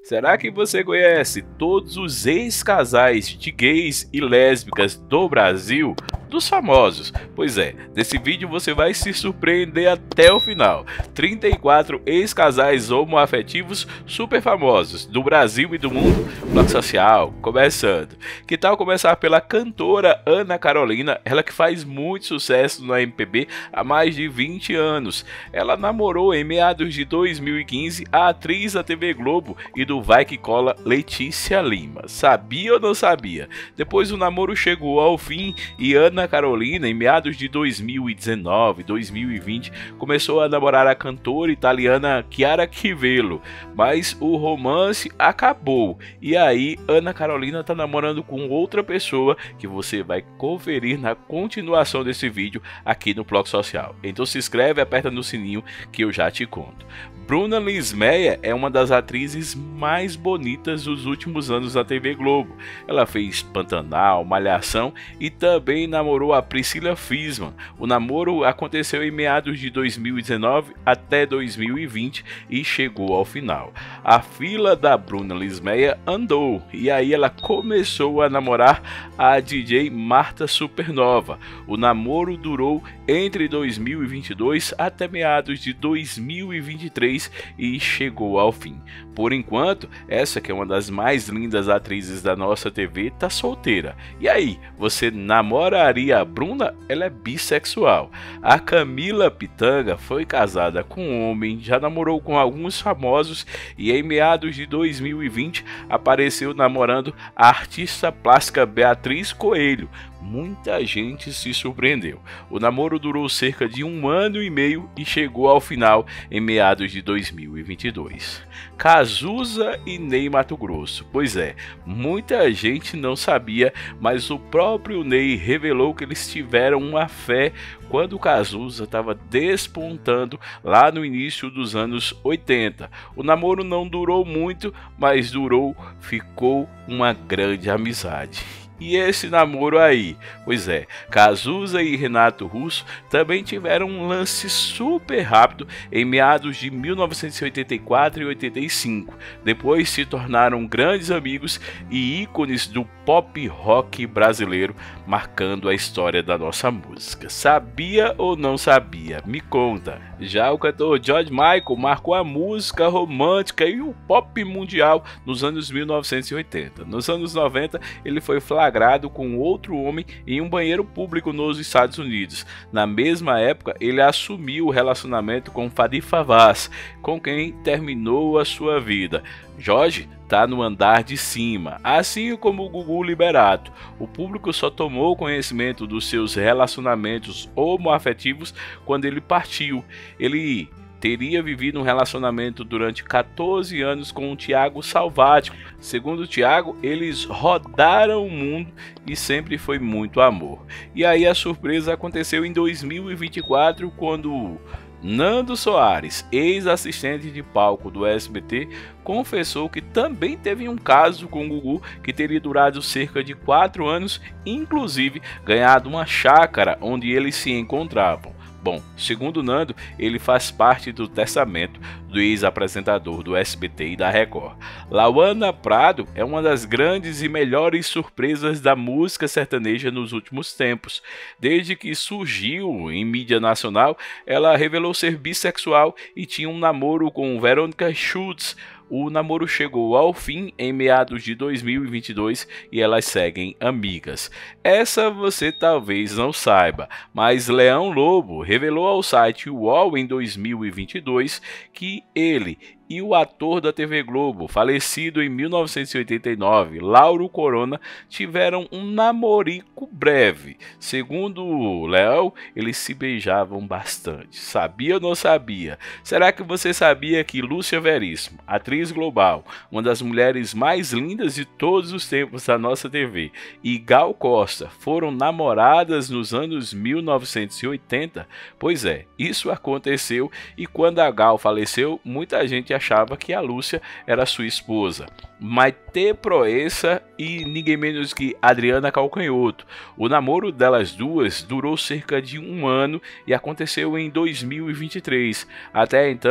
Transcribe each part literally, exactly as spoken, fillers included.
Será que você conhece todos os ex-casais de gays e lésbicas do Brasil? Dos famosos? Pois é, nesse vídeo você vai se surpreender até o final. trinta e quatro ex-casais homoafetivos super famosos do Brasil e do mundo. Bloco Social, começando. Que tal começar pela cantora Ana Carolina, ela que faz muito sucesso na M P B há mais de vinte anos. Ela namorou em meados de dois mil e quinze a atriz da T V Globo e do Vai Que Cola Letícia Lima. Sabia ou não sabia? Depois o namoro chegou ao fim e Ana Carolina, em meados de dois mil e dezenove, dois mil e vinte, começou a namorar a cantora italiana Chiara Chivello, mas o romance acabou. E aí Ana Carolina está namorando com outra pessoa que você vai conferir na continuação desse vídeo aqui no Bloco Social. Então se inscreve e aperta no sininho que eu já te conto. Bruna Lismeyer é uma das atrizes mais bonitas dos últimos anos da T V Globo. Ela fez Pantanal, Malhação e também namorou a Priscila Fisman. O namoro aconteceu em meados de dois mil e dezenove até dois mil e vinte e chegou ao final. A fila da Bruna Lismeyer andou e aí ela começou a namorar a D J Marta Supernova. O namoro durou entre dois mil e vinte e dois até meados de dois mil e vinte e três e chegou ao fim. Por enquanto, essa que é uma das mais lindas atrizes da nossa T V tá solteira. E aí, você namoraria a Bruna? Ela é bissexual. A Camila Pitanga foi casada com um homem, já namorou com alguns famosos e em meados de dois mil e vinte apareceu namorando a artista plástica Beatriz Coelho. Muita gente se surpreendeu. O namoro durou cerca de um ano e meio e chegou ao final em meados de dois mil e vinte e dois. Cazuza e Ney Matogrosso. Pois é, muita gente não sabia, mas o próprio Ney revelou que eles tiveram uma fé quando o Cazuza estava despontando lá no início dos anos oitenta. O namoro não durou muito, mas durou, ficou uma grande amizade. E esse namoro aí? Pois é, Cazuza e Renato Russo também tiveram um lance super rápido em meados de mil novecentos e oitenta e quatro e oitenta e cinco. Depois se tornaram grandes amigos e ícones do pop rock brasileiro, marcando a história da nossa música. Sabia ou não sabia? Me conta. Já o cantor George Michael marcou a música romântica e o pop mundial nos anos mil novecentos e oitenta. Nos anos noventa, ele foi flagrado com outro homem em um banheiro público nos Estados Unidos. Na mesma época, ele assumiu o relacionamento com Fadi Fawaz, com quem terminou a sua vida. Jorge tá no andar de cima, assim como o Gugu Liberato. O público só tomou conhecimento dos seus relacionamentos homoafetivos quando ele partiu. Ele teria vivido um relacionamento durante quatorze anos com o Thiago Salvático. Segundo o Thiago, eles rodaram o mundo e sempre foi muito amor. E aí a surpresa aconteceu em dois mil e vinte e quatro, quando Nando Soares, ex-assistente de palco do S B T, confessou que também teve um caso com o Gugu que teria durado cerca de quatro anos, inclusive ganhado uma chácara onde eles se encontravam. Bom, segundo Nando, ele faz parte do testamento do ex-apresentador do S B T e da Record. Lauana Prado é uma das grandes e melhores surpresas da música sertaneja nos últimos tempos. Desde que surgiu em mídia nacional, ela revelou ser bissexual e tinha um namoro com Verônica Schultz. O namoro chegou ao fim em meados de dois mil e vinte e dois e elas seguem amigas. Essa você talvez não saiba, mas Leão Lobo revelou ao site U O L em dois mil e vinte e dois que ele e o ator da T V Globo, falecido em mil novecentos e oitenta e nove, Lauro Corona, tiveram um namorico breve. Segundo o Leão, eles se beijavam bastante. Sabia ou não sabia? Será que você sabia que Lúcia Veríssimo, atriz global, uma das mulheres mais lindas de todos os tempos da nossa T V, e Gal Costa foram namoradas nos anos mil novecentos e oitenta? Pois é, isso aconteceu e quando a Gal faleceu, muita gente achava que a Lúcia era sua esposa. Maitê Proença e ninguém menos que Adriana Calcanhoto. O namoro delas duas durou cerca de um ano e aconteceu em dois mil e vinte e três. Até então,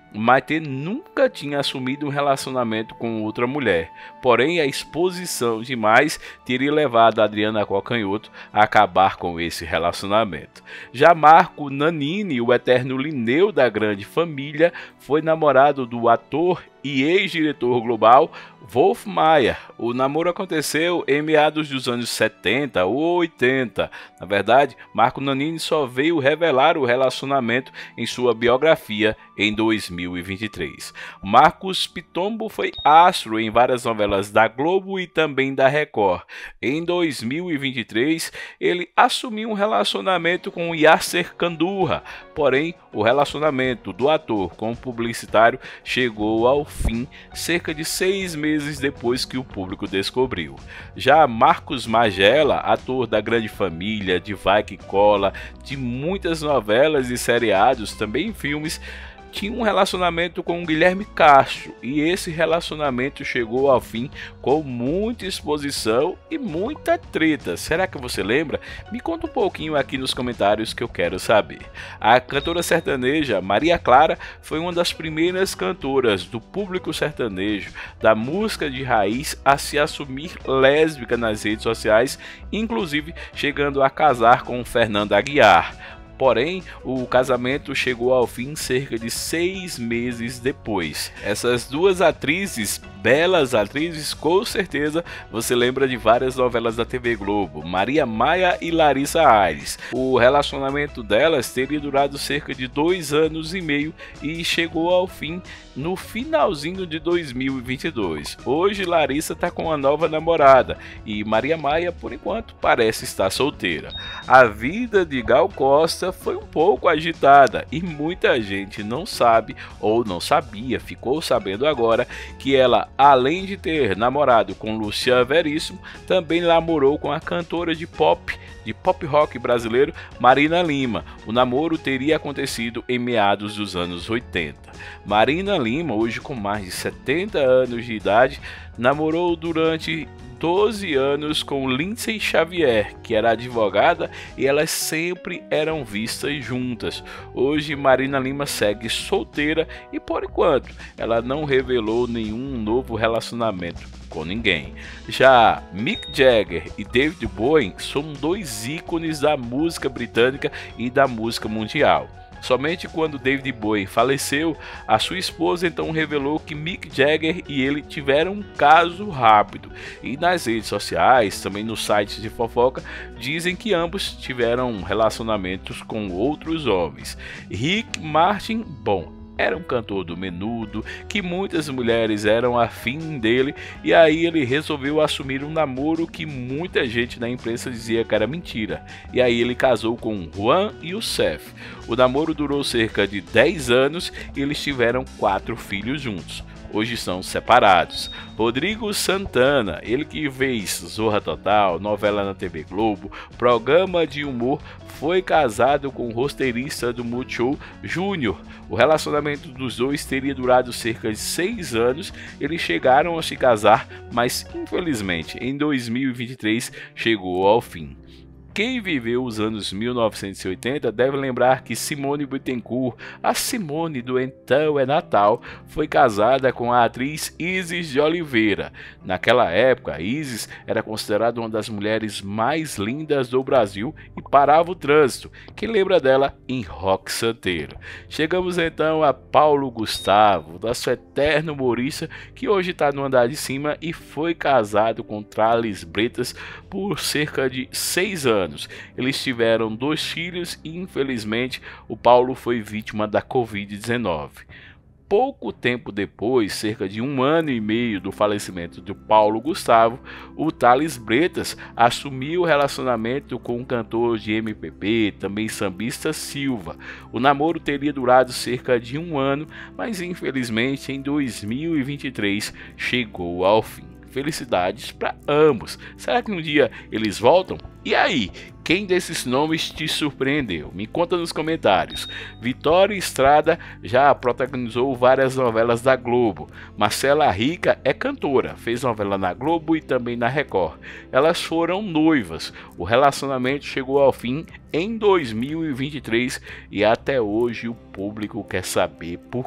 Maitê nunca tinha assumido um relacionamento com outra mulher, porém a exposição demais teria levado Adriana Calcanhoto a acabar com esse relacionamento. Já Marco Nanini, o eterno Linneu da grande família, foi namorado do ator e ex-diretor global Wolf Maia. O namoro aconteceu em meados dos anos setenta ou oitenta. Na verdade, Marco Nanini só veio revelar o relacionamento em sua biografia em dois mil e vinte e três. Marcos Pitombo foi astro em várias novelas da Globo e também da Record. Em dois mil e vinte e três, ele assumiu um relacionamento com Yasser Candurra, porém o relacionamento do ator com o publicitário chegou ao fim cerca de seis meses depois que o público descobriu. Já Marcos Magela, ator da Grande Família, de Vai Que Cola, de muitas novelas e seriados, também filmes, tinha um relacionamento com Guilherme Castro, e esse relacionamento chegou ao fim com muita exposição e muita treta. Será que você lembra? Me conta um pouquinho aqui nos comentários que eu quero saber. A cantora sertaneja Maria Clara foi uma das primeiras cantoras do público sertanejo, da música de raiz, a se assumir lésbica nas redes sociais, inclusive chegando a casar com Fernando Aguiar. Porém, o casamento chegou ao fim cerca de seis meses depois. Essas duas atrizes, belas atrizes, com certeza você lembra de várias novelas da T V Globo, Maria Maia e Larissa Aires. O relacionamento delas teria durado cerca de dois anos e meio e chegou ao fim no finalzinho de dois mil e vinte e dois. Hoje Larissa está com uma nova namorada e Maria Maia, por enquanto, parece estar solteira. A vida de Gal Costa foi um pouco agitada e muita gente não sabe ou não sabia, ficou sabendo agora, que ela, além de ter namorado com Luciano Veríssimo, também namorou com a cantora de pop, de pop rock brasileiro, Marina Lima. O namoro teria acontecido em meados dos anos oitenta. Marina Lima, hoje com mais de setenta anos de idade, namorou durante doze anos com Lindsay Xavier, que era advogada, e elas sempre eram vistas juntas. Hoje Marina Lima segue solteira e, por enquanto, ela não revelou nenhum novo relacionamento com ninguém. Já Mick Jagger e David Bowie são dois ícones da música britânica e da música mundial. Somente quando David Bowie faleceu, a sua esposa então revelou que Mick Jagger e ele tiveram um caso rápido. E nas redes sociais, também nos sites de fofoca, dizem que ambos tiveram relacionamentos com outros homens. Rick Martin, bom, era um cantor do menudo, que muitas mulheres eram afim dele, e aí ele resolveu assumir um namoro que muita gente na imprensa dizia que era mentira. E aí ele casou com Juan Youssef. O namoro durou cerca de dez anos e eles tiveram quatro filhos juntos. Hoje são separados. Rodrigo Santana, ele que fez Zorra Total, novela na T V Globo, programa de humor, foi casado com o roteirista do Multishow, Júnior. O relacionamento dos dois teria durado cerca de seis anos. Eles chegaram a se casar, mas infelizmente em dois mil e vinte e três chegou ao fim. Quem viveu os anos mil novecentos e oitenta deve lembrar que Simone Bittencourt, a Simone do Então é Natal, foi casada com a atriz Isis de Oliveira. Naquela época, Isis era considerada uma das mulheres mais lindas do Brasil e parava o trânsito. Quem lembra dela em Rock Santeiro? Chegamos então a Paulo Gustavo, nosso eterno humorista, que hoje está no andar de cima e foi casado com Thales Bretas por cerca de seis anos. Eles tiveram dois filhos e, infelizmente, o Paulo foi vítima da covid dezenove. Pouco tempo depois, cerca de um ano e meio do falecimento do Paulo Gustavo, o Thales Bretas assumiu o relacionamento com o cantor de M P B, também sambista, Silva. O namoro teria durado cerca de um ano, mas infelizmente em dois mil e vinte e três chegou ao fim. Felicidades para ambos. Será que um dia eles voltam? E aí, quem desses nomes te surpreendeu? Me conta nos comentários. Vitória Estrada já protagonizou várias novelas da Globo. Marcela Rica é cantora, fez novela na Globo e também na Record. Elas foram noivas. O relacionamento chegou ao fim em dois mil e vinte e três e até hoje o público quer saber por quê.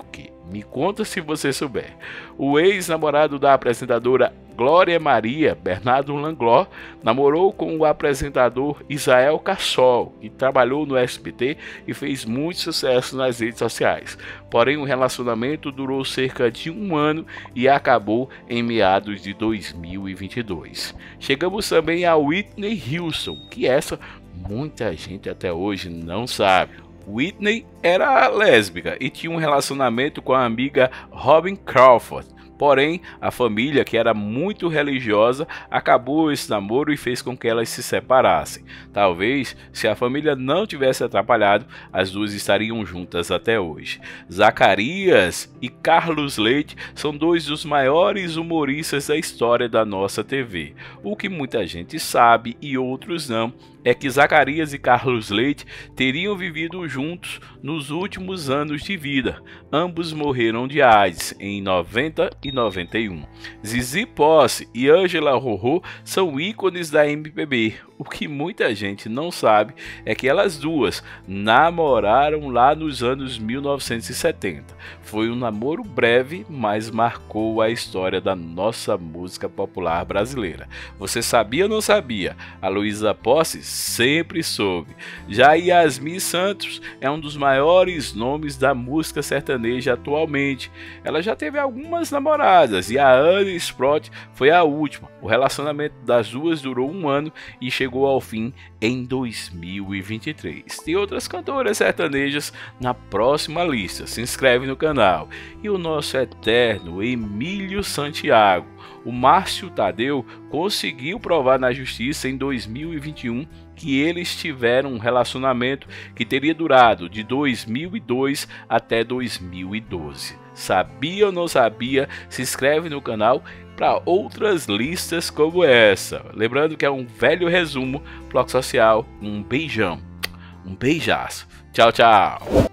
Me conta se você souber. O ex-namorado da apresentadora Glória Maria, Bernardo Langló, namorou com o apresentador Israel Cassol, que trabalhou no S B T e fez muito sucesso nas redes sociais. Porém, o relacionamento durou cerca de um ano e acabou em meados de dois mil e vinte e dois. Chegamos também a Whitney Houston, que essa muita gente até hoje não sabe. Whitney era lésbica e tinha um relacionamento com a amiga Robin Crawford. Porém, a família, que era muito religiosa, acabou esse namoro e fez com que elas se separassem. Talvez, se a família não tivesse atrapalhado, as duas estariam juntas até hoje. Zacarias e Carlos Leite são dois dos maiores humoristas da história da nossa T V. O que muita gente sabe e outros não é que Zacarias e Carlos Leite teriam vivido juntos nos últimos anos de vida. Ambos morreram de AIDS em noventa e noventa e um. Zizi Posse e Ângela Rorô são ícones da M P B. O que muita gente não sabe é que elas duas namoraram lá nos anos mil novecentos e setenta. Foi um namoro breve, mas marcou a história da nossa música popular brasileira. Você sabia ou não sabia? A Luísa Posse sempre soube. Já Yasmin Santos é um dos maiores nomes da música sertaneja atualmente. Ela já teve algumas namoradas e a Anne Sprott foi a última. O relacionamento das duas durou um ano e chegou ao fim em dois mil e vinte e três. Tem outras cantoras sertanejas na próxima lista. Se inscreve no canal. E o nosso eterno Emílio Santiago. O Márcio Tadeu conseguiu provar na justiça em dois mil e vinte e um que eles tiveram um relacionamento que teria durado de dois mil e dois até dois mil e doze. Sabia ou não sabia? Se inscreve no canal para outras listas como essa. Lembrando que é um velho resumo, Bloco Social. Um beijão, um beijaço. Tchau, tchau.